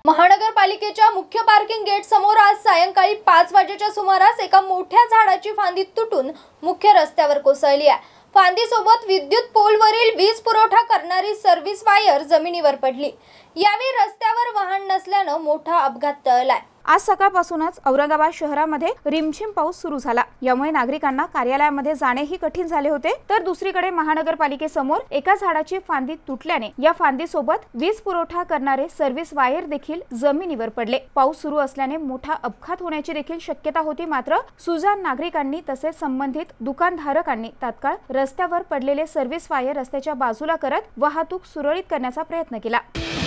महानगरपालिकेच्या मुख्य parking gate समोर आज सायंकाळी 5 वाजेच्या सुमारास एका मोठ्या झाडाची फांदी तुटून मुख्य रस्त्यावर कोसळली आहे। फांदीसोबत विद्युत पोलवरील वीज पुरवठा करणारी सर्व्हिस वायर जमिनीवर पडली। यावेळी रस्त्यावर वाहन नसल्याने मोठा अपघात टळलाय। आज सकाळपासूनच औरंगाबाद शहरामध्ये रिमझिम पाऊस सुरू झाला। यामुळे नागरिकांना कार्यालयामध्ये जाणेही कठीण झाले होते। तर दुसरीकडे महानगरपालिकेसमोर एका झाडाची फांदी तुटल्याने या फांदीसोबत वीज पुरवठा करणारे सर्व्हिस वायर देखील जमिनीवर पडले। पाऊस सुरू असल्याने मोठा अपघात होण्याची देखील शक्यता होती। मात्र सुजाण नागरिकांनी तसेच संबंधित दुकानधारकांनी तात्काळ रस्त्यावर पडलेले सर्व्हिस वायर रस्त्याच्या बाजूला करत वाहतूक सुरळीत करण्याचा प्रयत्न केला।